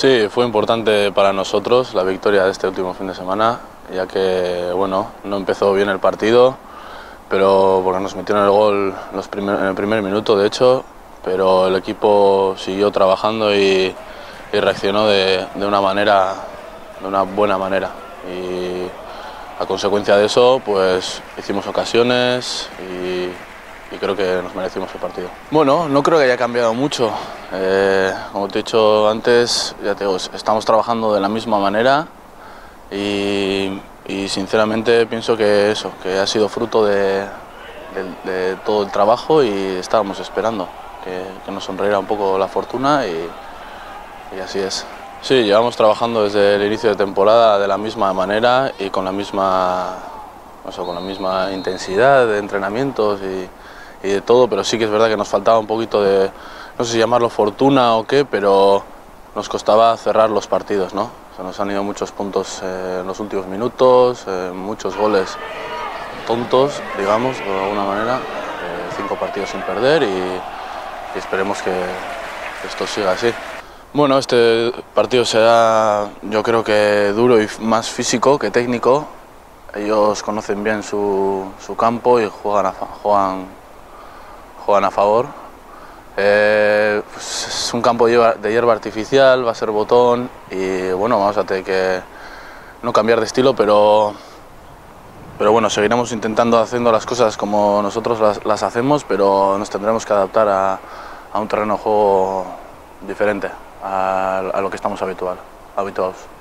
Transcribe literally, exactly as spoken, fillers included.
Sí, fue importante para nosotros la victoria de este último fin de semana, ya que bueno, no empezó bien el partido, pero porque nos metieron el gol los primer, en el primer minuto, de hecho, pero el equipo siguió trabajando y, y reaccionó de, de una manera, de una buena manera. Y a consecuencia de eso, pues hicimos ocasiones y, y creo que nos merecimos el partido. Bueno, no creo que haya cambiado mucho. Eh, como te he dicho antes, ya te digo, estamos trabajando de la misma manera y, y sinceramente pienso que eso, que ha sido fruto de, de, de todo el trabajo y estábamos esperando que, que nos sonriera un poco la fortuna y, y así es. Sí, llevamos trabajando desde el inicio de temporada de la misma manera y con la misma, o sea, con la misma intensidad de entrenamientos y, y de todo, pero sí que es verdad que nos faltaba un poquito de, no sé si llamarlo fortuna o qué, pero nos costaba cerrar los partidos, ¿no? Se nos han ido muchos puntos eh, en los últimos minutos, eh, muchos goles tontos, digamos, de alguna manera, eh, cinco partidos sin perder y, y esperemos que, que esto siga así. Bueno, este partido será, yo creo que duro y más físico que técnico. Ellos conocen bien su, su campo y juegan a, juegan, juegan a favor. Eh, pues es un campo de hierba, de hierba artificial, va a ser botón y bueno, vamos a tener que no cambiar de estilo, pero, pero bueno, seguiremos intentando haciendo las cosas como nosotros las, las hacemos, pero nos tendremos que adaptar a, a un terreno de juego diferente a, a lo que estamos habitual, habituados.